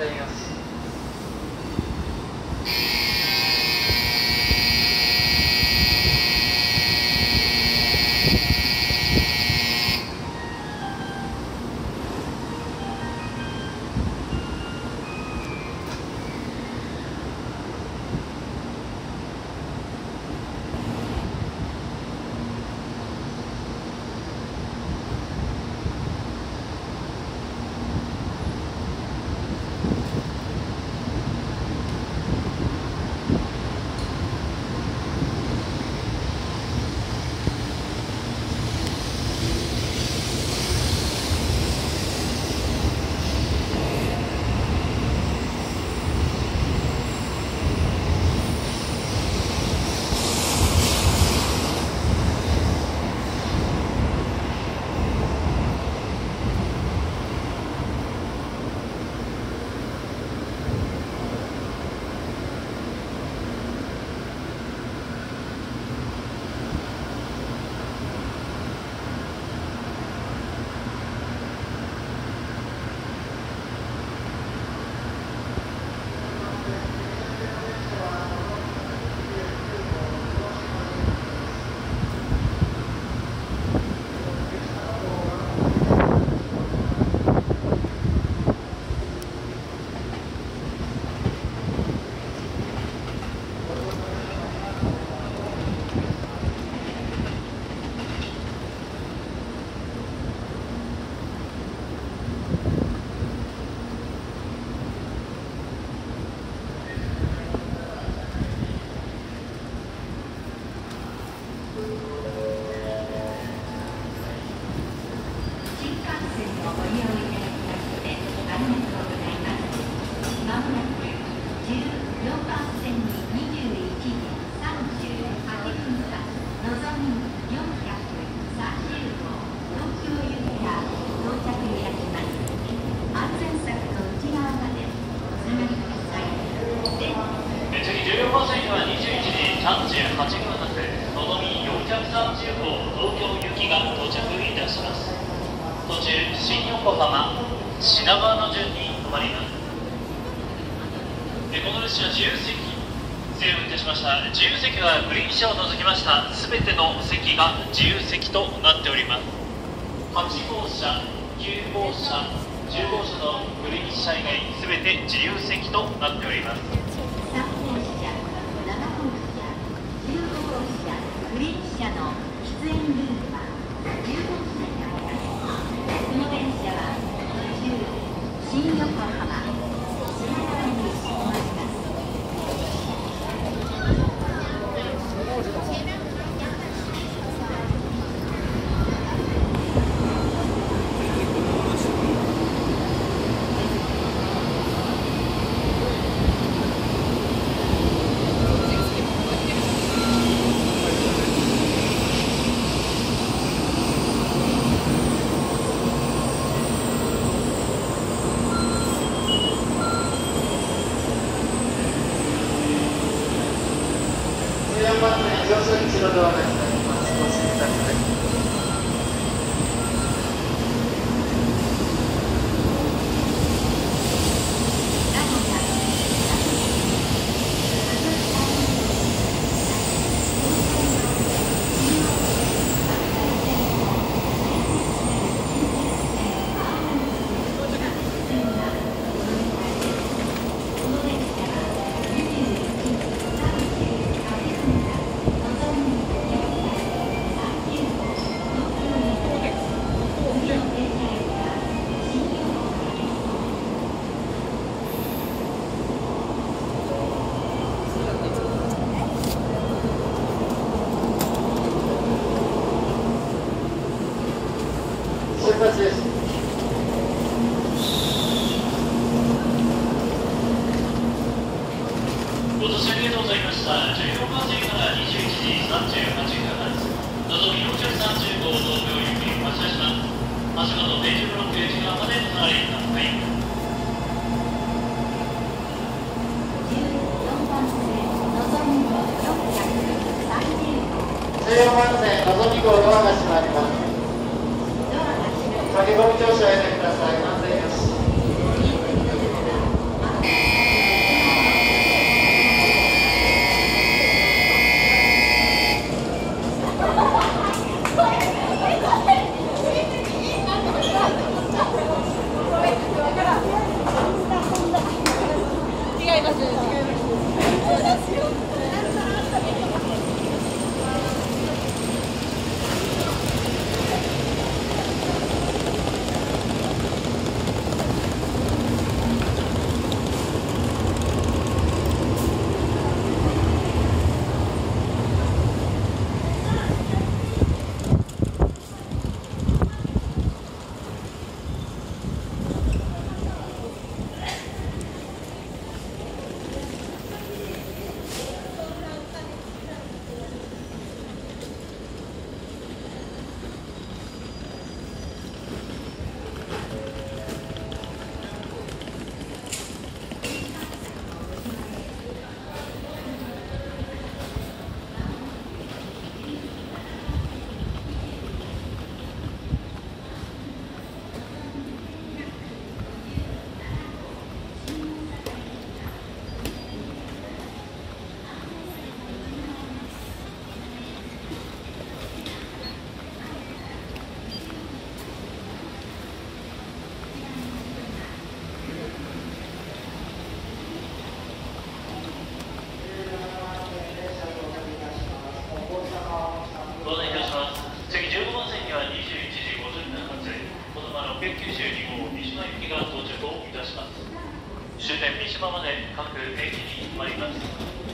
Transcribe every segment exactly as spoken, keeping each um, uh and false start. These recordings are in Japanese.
せんよし。 駆け込み乗車をやめてください。安全よし。 終点三島まで各駅に停まります。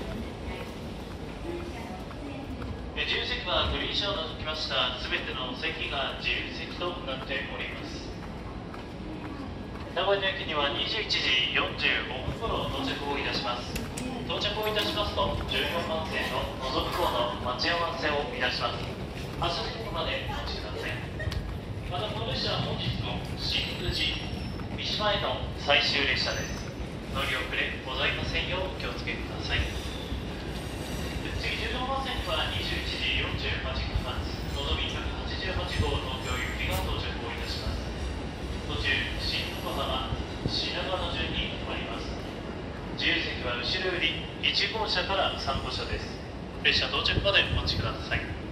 自由席はグリーン車を除きましたすべての席が自由席となっております。名古屋の駅にはにじゅういちじよんじゅうごふんごろ到着をいたします。到着をいたしますとじゅうよんばん線ののぞみ号の待ち合わせをいたします。発車時刻までお待ちください。またこの列車は本日の新富士三島への最終列車です。乗り遅れございませんようお気をつけください。次じゅうよんばん線にはにじゅういちじよんじゅうはっぷん発のぞみひゃくはちじゅうはちごう東京行きが到着をいたします。途中新横浜品川の順に停まります。自由席は後ろよりいちごうしゃからさんごうしゃです。列車到着までお待ちください。